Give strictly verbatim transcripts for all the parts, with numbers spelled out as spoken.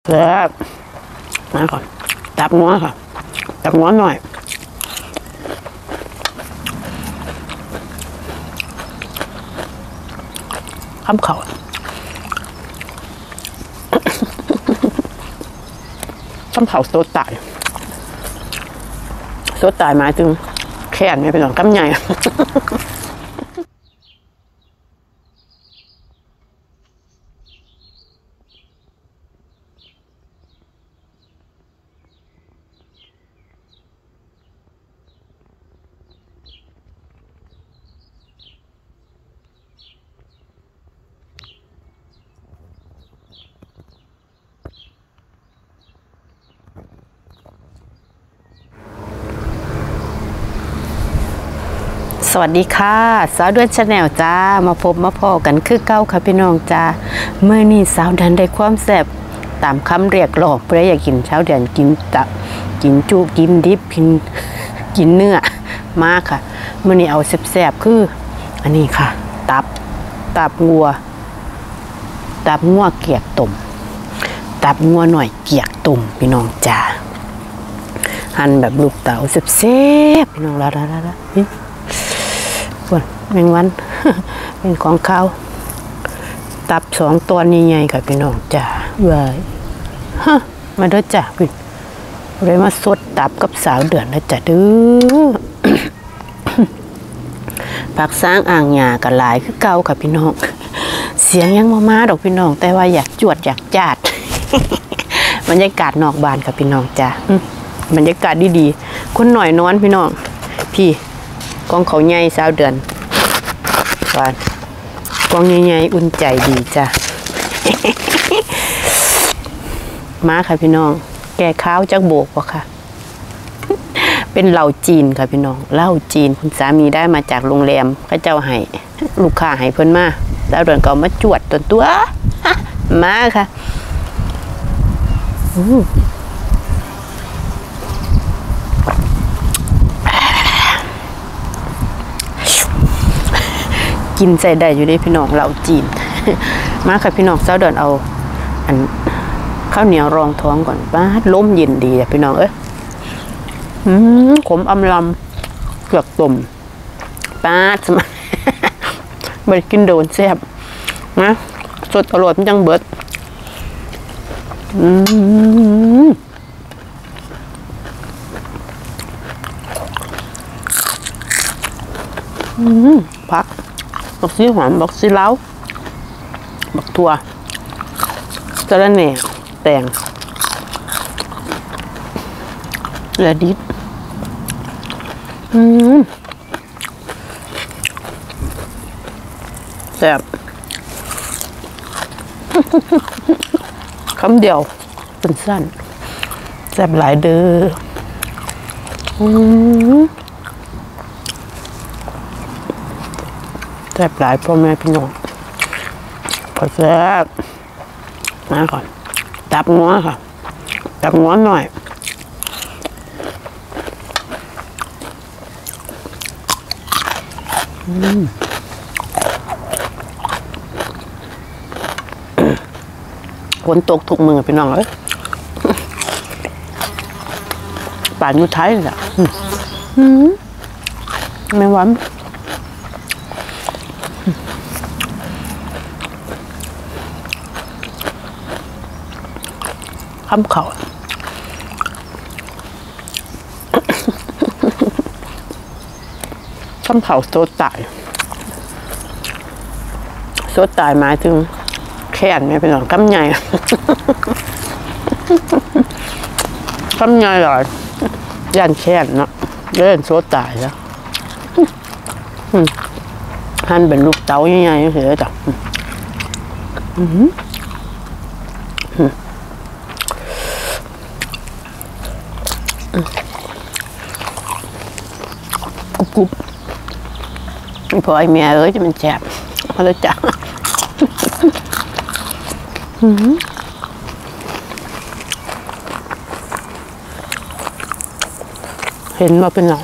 แซ่บมาก่อนตับงัวค่ะตับงัวหน่อยข้ามเข่าข้ามเข่าโซตายโซตายหมายถึงแขนไม่เป็นหรอกกำใหญ่สวัสดีค่ะสาวเดือนชาแนลจ้ามาพบมาพอกันคือเก้าค่ะพี่น้องจ้าเมื่อนี้สาวเดือนได้ความแซ่บตามคำเรียกร้องเพื่ออยากกินสาวเดือนกินตับกินจุกินดิบกินกินเนื้อมากค่ะเมื่อนี้เอาแซ่บๆคืออันนี้ค่ะตับตับงัวตับงัวเกียกตุ่มตับงัวหน่อยเกียกตุ่มพี่น้องจ้าหั่นแบบลูกเต๋าแซ่บๆพี่น้องละละละละแมงวันเป็นของเขาตับสองตัวนี้ใหญ่ค่ะพี่น้องจ้าเว้ยฮะมาเด้อจ้าพี่เลยมาสดตับกับสาวเดือนนะจ้าดื้อผักสร้างอ่างหญ้ากันหลายคือเก่าค่ะพี่น้องเสียงยังมามาดอกพี่น้องแต่ว่าอยากจวดอยากจาดบรรยากาศนอกบ้านค่ะพี่น้องจ้าบรรยากาศดีๆคนหน่อยนอนพี่น้องพี่กองเขาใหญ่สาวเดือนวานกองใหญ่ๆอุ่นใจดีจ้ะ มาค่ะพี่น้องแก่ข้าวจักโบกปะค่ะเป็นเหล้าจีนค่ะพี่น้องเหล้าจีนคุณสามีได้มาจากโรงแรมพระเจ้าให้ลูกค้าให้เพิ่นมาสาวเดือนก็มาจวดตัวตัวมาค่ะกินใส่ได้อยู่ได้พี่น้องเราจีนมาค่ะพี่น้องเจ้าเดินเอาอันข้าวเหนียวรองท้องก่อนป้าล้มเย็นดีอ่ะพี่น้องเอ้ยขมอำลำเกือกตุ่มป้าสมัยไม่กินโดนแซ่บนะสดอร่อยมันจังเบิดพักบักซีหอมบักซีเล้าบักถั่วกระเน่แตงและดิบอืมแซ่บคำเดียวเป็นสั้นแซ่บหลายเด้ออืมแซ่บหลายพ่อแม่พี่น้องขอแซ่บมาก่อนตับงัวค่ะตับงัวหน่อยฝนตกทุกมือพี่น้องเอ้ยป่านอยู่ท้ายเลยอ่ะไม่หวานข้ามเขาข้ามเขาโซตายโซตายหมายถึงแขนไม่เป็นหรอกกำใหญ่กำใหญ่หรอย่านแขนเนาะเล่นโซตายแล้วหั่นเป็นลูกเต๋าใหญ่ๆเฉยๆจ้ะกุบพอไอเมียเอ้ยจะมันแฉบมาเลยจ้ะเห็นว่าเป็นหรอ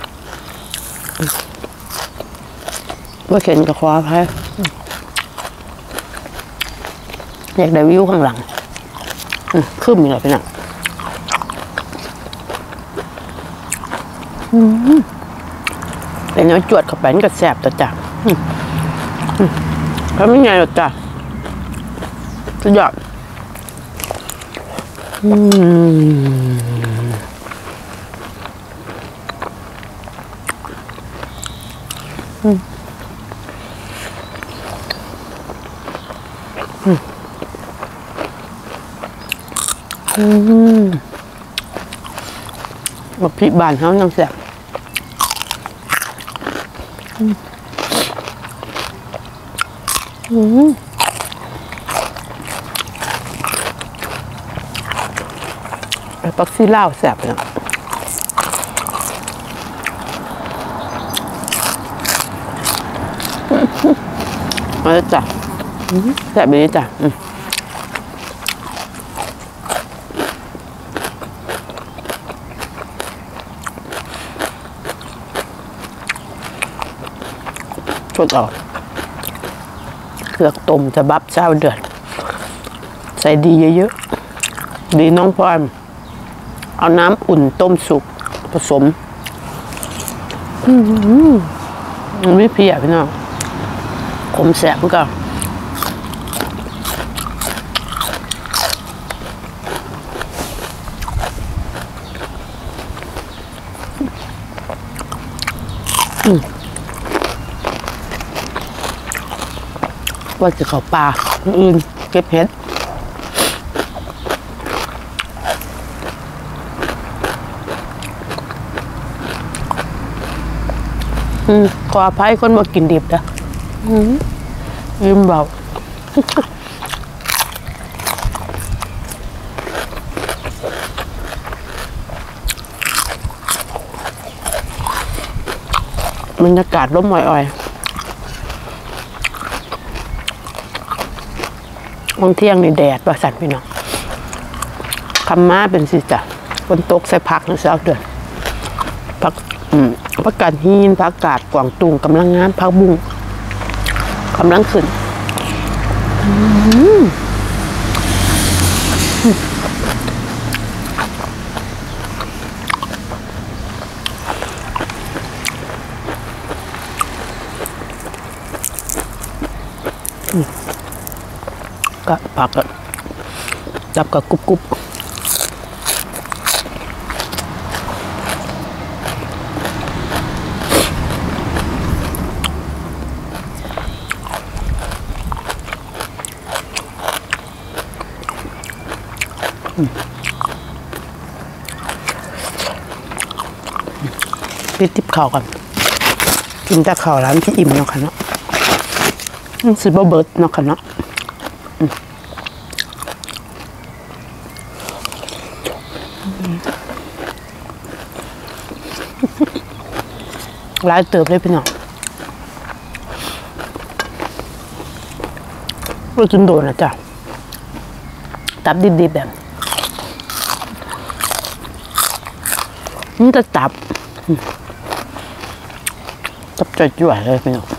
ว่าเห็นกับควาพายอยากได้วิวข้างหลังขึ้นมีอะไรไปน่ะแต่เนื้อจวดเข้าไปนี่ก็แสบตัวจ้ะแล้วไม่ไงหรอกจ้ะสุดยอดอืมอืมอืมอืมแบบพริกบานเขายังแสบอืมอืมไอ้ปักซี่ลาวแสบเลยมาแล้วจ้ะแสบไปเลยจ้ะชดออกเครือกต้มจะบับเช้าเดือดใส่ดีเยอะๆดีน้องพรเอาน้ำอุ่นต้มสุกผสมมันไม่เพียพี่น้องขมแสบเหมือนกันว่าจะเข้าป่าอื่นเก็บเห็ดขออภัยคนมากินดิบนะยิ้มเบาบรรยากาศร่มอ่อยๆบางเที่ยงนี่แดดประสันพี่น้องคำม้าเป็นสิจ้ะฝนตกใส่ผักนะเช้าเดือนผักผักกาดหินผักกาดกวางตุงกำลังงามผักบุ้งกำลังขึ้นก็ผักจับกับกรุบกรุบไปติบข้าวกันกินแต่ข้าวร้านที่อิ่มเนาะค่ะเนาะสิบ่เบิดเนาะค่ะเนาะหลายเติบเลยพี่น้องเรากินโดนนะจ๊ะตับดิบๆแบบมันจะตับตับจ่อยๆเลยพี่น้อง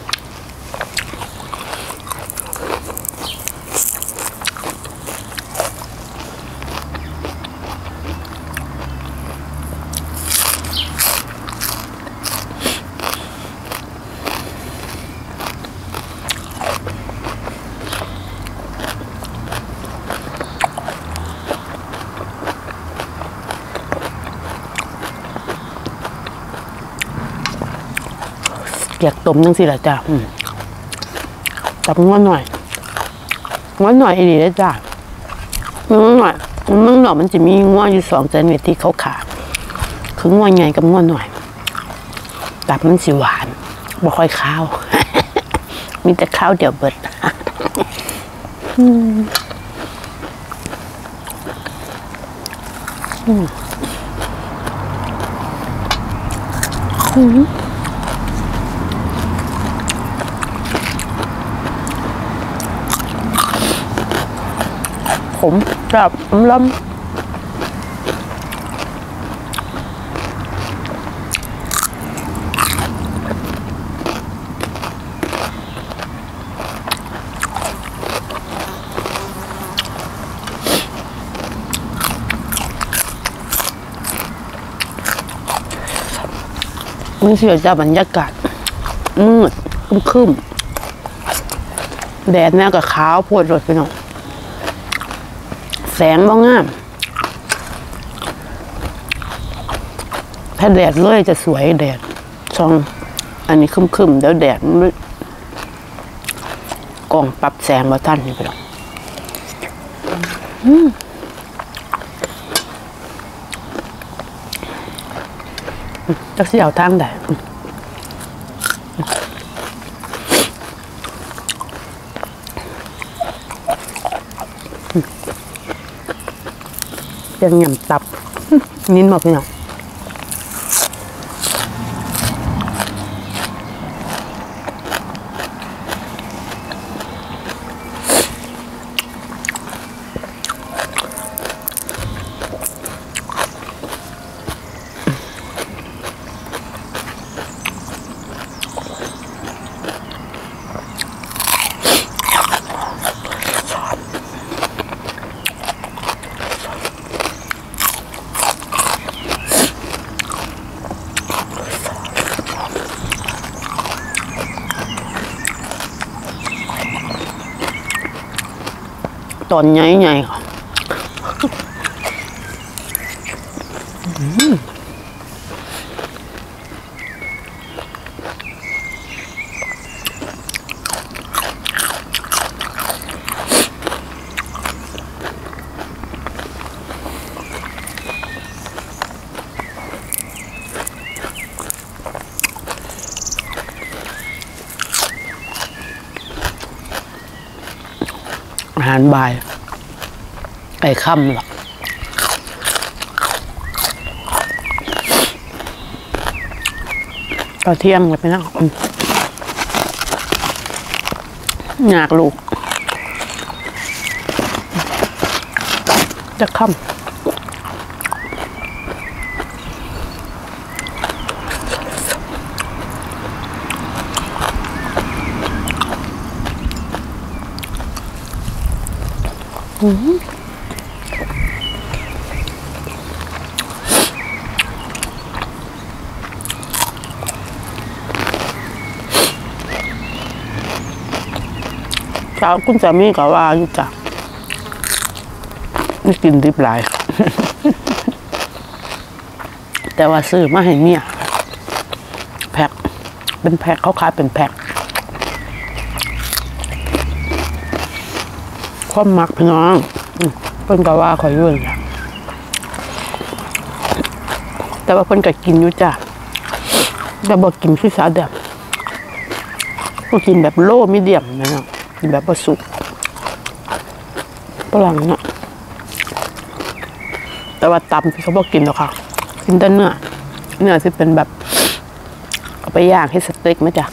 เกียกต้มนั่งสิละจ้ะจับง้อหน่อยง้อหน่อยอีดีเลยจ้ะง้อหน่อยง้อหน่อยมันจะมีง้ออยู่สองชนิดที่เขาขาคือง้อใหญ่กับง้อหน่อยตับมันสิหวานบ่ค่อยข้าวมีแต่ข้าวเดียวเบิดผมแบบล้ำมันเสียจากบรรยากาศมืดครึ้มแดดแน่กับขาวโพดรถพี่น้องแสงบ่งามถ้าแดดเลยจะสวยแดดช่องอันนี้ครึ้มๆแล้วแดดมันกล่องปรับแสงมาท่านนี่พี่น้องจักสิเอาทางใดยังยำตับนิ้นมาพี่น้องตอนใหญ่ๆค่ะอาหารบ่ายไก่ค่ำหรอกตอนเที่ยงเลยไปนั่งอยากลูกจะค่ำอืมเช้าคุณสามีก็ว่าอยู่จ้ะไม่กินดิบหลาย แต่ว่าซื้อมาให้เมียแพ็คเป็นแพ็คเขาขายเป็นแพ็คความมักพี่น้องเพิ่นก็ว่าคอยยุ่นแต่ว่าเพิ่นก็กินอยู่จ้ะแต่บอกกินพิซซ่าแบบก็กินแบบโล่มีเดียมนะเนาะกินแบบผสุกฝรั่งเนาะแต่ว่าตำที่เขาบอกกินหรอกค่ะกินแต่เนื้อเนื้อที่เป็นแบบเอาไปย่างให้สเต็กไหมจ้ะ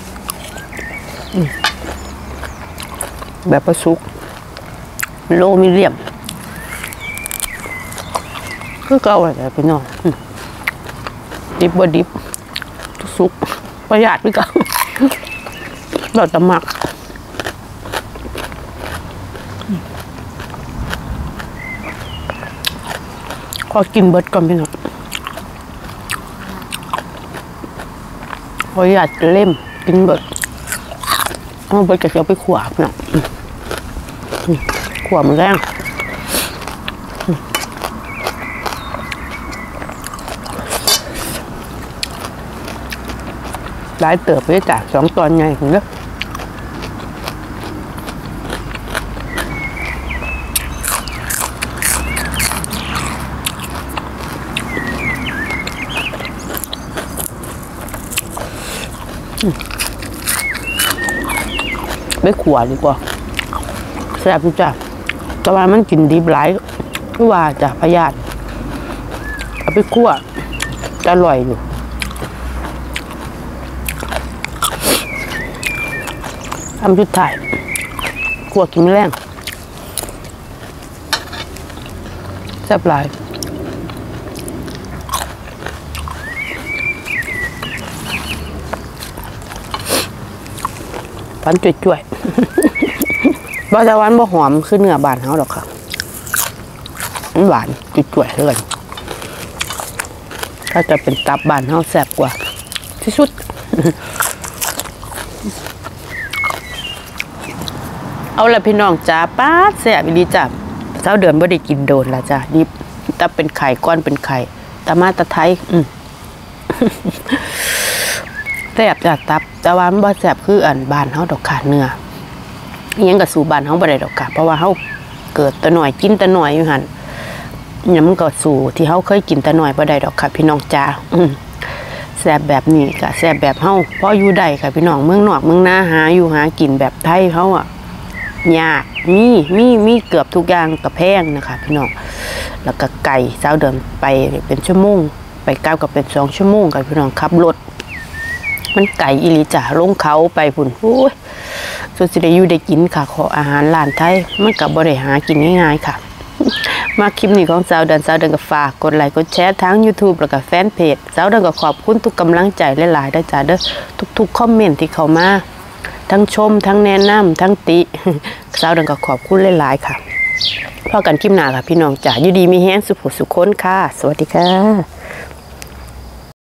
แบบผสุกโลมีเดียมก็เก่าอะไรพี่น้องดิบบ่ดิบสุกประหยัดพี่เก่าเราจะหมักขอกินเบิดก่อนพี่น้องประหยัดเล่มกินเบิดเอาเบิดก็จะไปขวบเนาะขวบมันแรงหลายเติบไปจากสองตอนใหญ่ถึงเด้อไม่ขวดดีกว่าแซ่บจ้ะแต่ว่ามันกินดิบหลายคือว่าจะพยาธิเอาไปคั่วจะอร่อยอยู่ทำชุดถ่ายคั่วกินแรงแซ่บหลายฟันจ่วยๆบาจาวันบ่หอมคือเนื้อบานเขาหรอกค่ะมันหวานจ่วยๆเลยถ้าจะเป็นตับบานเขาแซ่บกว่าที่สุดเอาละพี่น้องจ้าป้าแซ่บอีหลีจ้าเช้าเดือนบ่ได้กินโดนละจ้าดิบตาเป็นไข่ก้อนเป็นไข่ตามาตาไทยอืมแซ่บจ้าตับแต่ว่ามันบ่แซ่บคืออันบ้านเฮาดอกค่ะเนื้ออิหยังก็สู่บ้านเฮาบ่ได้ดอกค่ะเพราะว่าเฮาเกิดแต่น้อยกินแต่น้อยอยู่หั่นเนี่ยมันก็สู่ที่เฮาเคยกินแต่น้อยบ่ได้ดอกค่ะพี่น้องจ้าอืมแซ่บแบบนี้ก็แซ่บแบบเฮาพออยู่ได้ค่ะพี่น้องเมืองนอกเมืองนาหาอยู่หากินแบบไทยเฮาอ่ะยากมีมีมีเกือบทุกอย่างกับแพงนะคะพี่น้องแล้วก็ไก่เช้าเดินไปเป็นชั่วโมงไปกลับก็เป็นสองชั่วโมงกับพี่น้องขับรถมันไก่อีหลีจ้ะลงเขาไปพุ่นโอ้ยสุดสิได้อยู่ได้กินค่ะขออาหารร้านไทยมันก็บ่ได้หากินง่ายๆค่ะมาคลิปนี้ของสาวเดินสาวเดินก็ฝากกดไลค์กดแชร์ทั้ง YouTube แล้วก็แฟนเพจสาวเดินก็ขอบคุณทุกกำลังใจหลายๆด้วยจ้ะเด้อทุกๆคอมเมนต์ที่เข้ามาทั้งชมทั้งแนะนำทั้งติสาวเดินก็ขอบคุณหลายๆค่ะพอกันคลิปหน้าค่ะพี่น้องจ๋าอยู่ดีมีแฮงสุขสุขคนค่ะสวัสดีค่ะ